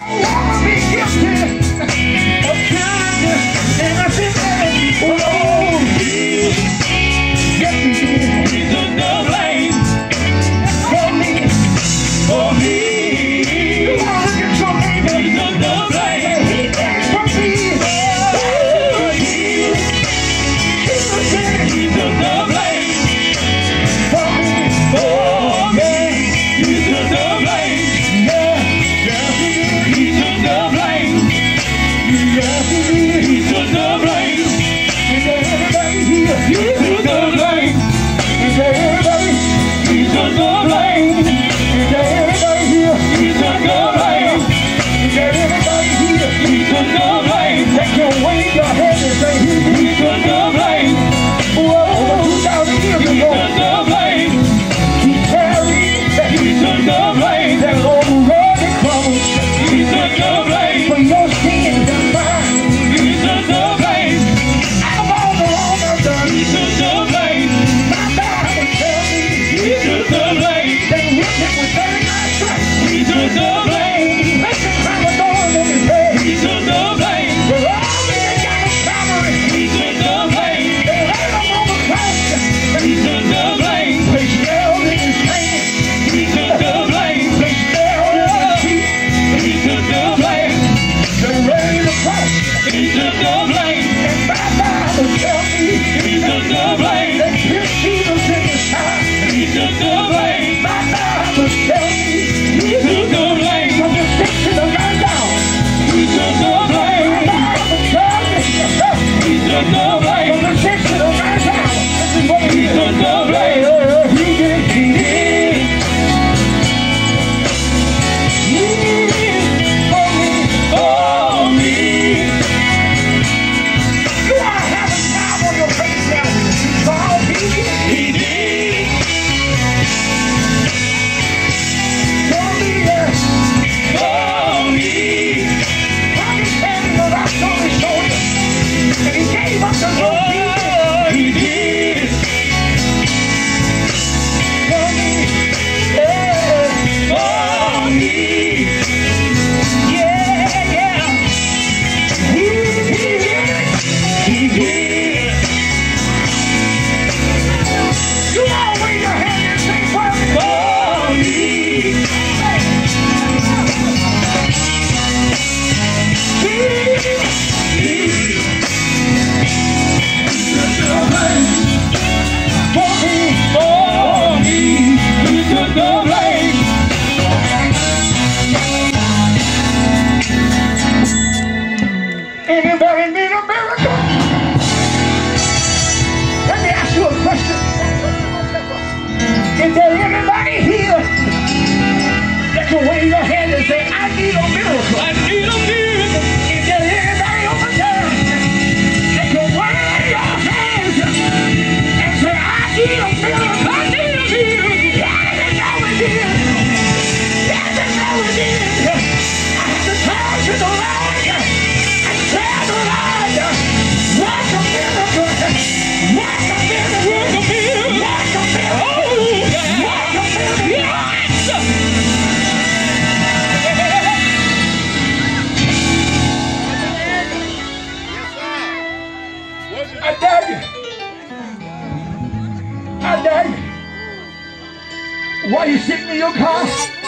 While you're sitting in your car,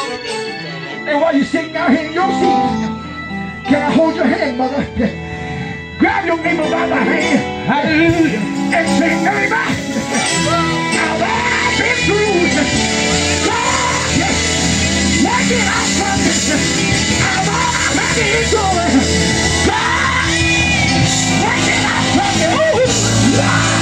and while you're sitting out here in your seat, can I hold your hand, mother? Grab your neighbor by the hand, hallelujah, and say, neighbor, now I've been through. God, let it out from this. I'm already going. God, let it out from you.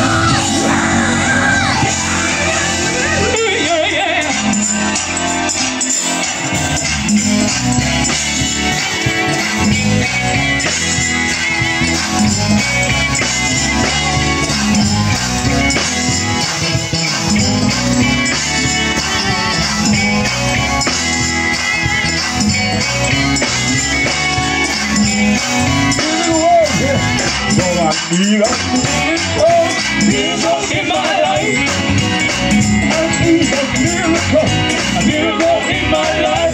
Miracle in my life. I need a miracle in my life.